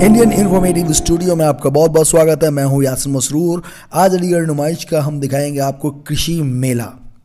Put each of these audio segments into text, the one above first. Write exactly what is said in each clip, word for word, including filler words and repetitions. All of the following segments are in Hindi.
इंडियन इन्फॉर्मेटिव स्टूडियो में आपका बहुत बहुत स्वागत है। मैं हूं यासिन मसरूर। आज अलीगढ़ नुमाइश का हम दिखाएंगे आपको कृषि मेला।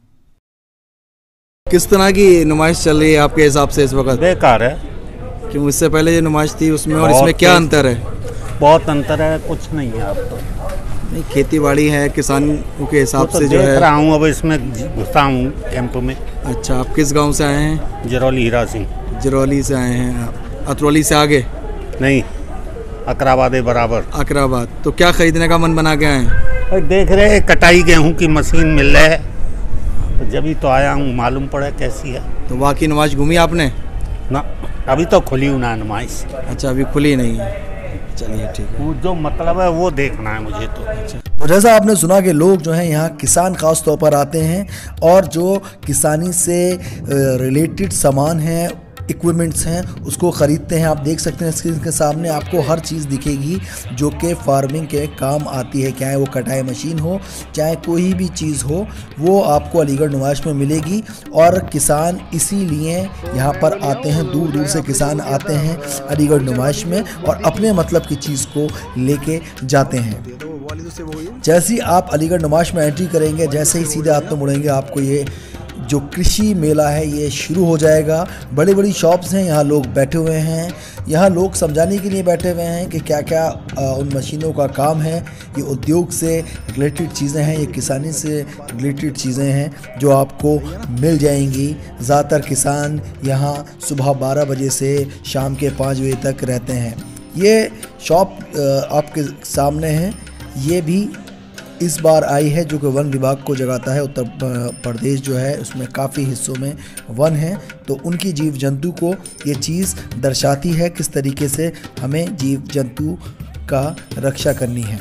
किस तरह की नुमाइश चल रही है आपके हिसाब से इस वक्त? बेकार है। क्यों? इससे पहले जो नुमाइश थी उसमें और इसमें क्या अंतर है? बहुत अंतर है, कुछ नहीं है। अब तो नहीं, खेती बाड़ी है, किसानों के हिसाब तो से जो देख है। रहा हूँ, अब इसमें घुसा हूँ कैंप में। अच्छा, आप किस गांव से आए हैं? जरौली हीरा सिंह। जरौली से आए हैं। अतरौली से आगे नहीं, अकराबाद बराबर। अकराबाद। तो क्या खरीदने का मन बना के आए हैं? देख रहे हैं कटाई गेहूँ की मशीन मिल रही है, तो जब ही तो आया हूँ, मालूम पड़ा कैसी है। तो वाकई नुमाइश घूमी आपने? ना, अभी तो खुली हूँ ना नुमाइश। अच्छा, अभी खुली नहीं है। चलिए ठीक है। वो जो मतलब है वो देखना है मुझे तो। अच्छा, तो जैसा आपने सुना कि लोग जो हैं यहाँ किसान खास तौर पर आते हैं और जो किसानी से रिलेटेड सामान हैं, इक्विपमेंट्स हैं, उसको ख़रीदते हैं। आप देख सकते हैं स्क्रीन के सामने आपको हर चीज़ दिखेगी जो कि फार्मिंग के काम आती है। चाहे वो कटाई मशीन हो, चाहे कोई भी चीज़ हो, वो आपको अलीगढ़ नुमाइश में मिलेगी। और किसान इसीलिए यहाँ पर आते हैं, दूर दूर से किसान आते हैं अलीगढ़ नुमाइश में और अपने मतलब की चीज़ को लेके जाते हैं। जैसे ही आप अलीगढ़ नुमाइश में एंट्री करेंगे, जैसे ही सीधे हाथ में मुड़ेंगे, आपको ये जो कृषि मेला है ये शुरू हो जाएगा। बड़ी बड़ी शॉप्स हैं, यहाँ लोग बैठे हुए हैं। यहाँ लोग समझाने के लिए बैठे हुए हैं कि क्या क्या उन मशीनों का काम है। ये उद्योग से रिलेटेड चीज़ें हैं, ये किसानी से रिलेटेड चीज़ें हैं जो आपको मिल जाएंगी। ज़्यादातर किसान यहाँ सुबह बारह बजे से शाम के पाँच बजे तक रहते हैं। ये शॉप आपके सामने है, ये भी इस बार आई है जो कि वन विभाग को जगाता है। उत्तर प्रदेश जो है उसमें काफ़ी हिस्सों में वन है, तो उनकी जीव जंतु को ये चीज़ दर्शाती है किस तरीके से हमें जीव जंतु का रक्षा करनी है।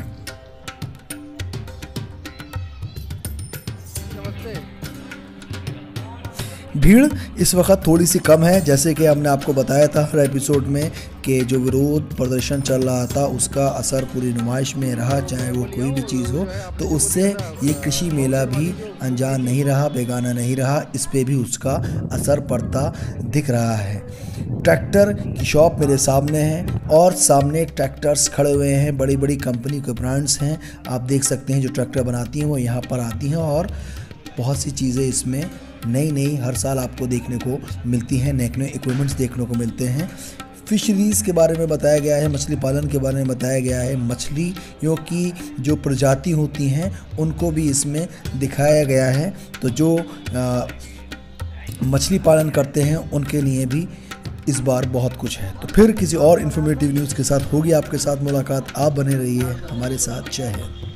भीड़ इस वक्त थोड़ी सी कम है, जैसे कि हमने आपको बताया था हर एपिसोड में कि जो विरोध प्रदर्शन चल रहा था उसका असर पूरी नुमाइश में रहा, चाहे वो कोई भी चीज़ हो। तो उससे ये कृषि मेला भी अनजान नहीं रहा, बेगाना नहीं रहा, इस पे भी उसका असर पड़ता दिख रहा है। ट्रैक्टर की शॉप मेरे सामने है और सामने ट्रैक्टर्स खड़े हुए हैं। बड़ी बड़ी कंपनी के ब्रांड्स हैं, आप देख सकते हैं जो ट्रैक्टर बनाती हैं वो यहाँ पर आती हैं और बहुत सी चीज़ें इसमें नई नई हर साल आपको देखने को मिलती हैं, नए नए इक्विपमेंट्स देखने को मिलते हैं। फिशरीज़ के बारे में बताया गया है, मछली पालन के बारे में बताया गया है। मछलियों की जो प्रजाति होती हैं उनको भी इसमें दिखाया गया है। तो जो आ, मछली पालन करते हैं उनके लिए भी इस बार बहुत कुछ है। तो फिर किसी और इन्फॉर्मेटिव न्यूज़ के साथ होगी आपके साथ मुलाकात। आप बने रहिए हमारे साथ। जय हिंद।